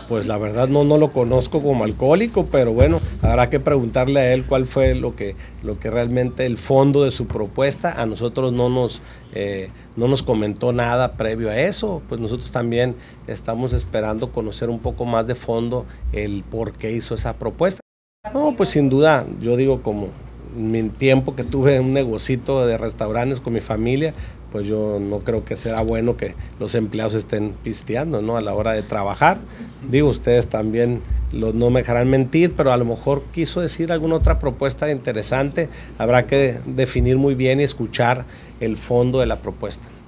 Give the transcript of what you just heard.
Pues la verdad no lo conozco como alcohólico, pero bueno, habrá que preguntarle a él cuál fue lo que realmente el fondo de su propuesta. A nosotros no nos comentó nada previo a eso, pues nosotros también estamos esperando conocer un poco más de fondo el por qué hizo esa propuesta. No, pues sin duda, yo digo como mi tiempo que tuve un negocito de restaurantes con mi familia, pues yo no creo que sea bueno que los empleados estén pisteando, ¿no? A la hora de trabajar. Digo, ustedes también no me dejarán mentir, pero a lo mejor quiso decir alguna otra propuesta interesante. Habrá que definir muy bien y escuchar el fondo de la propuesta.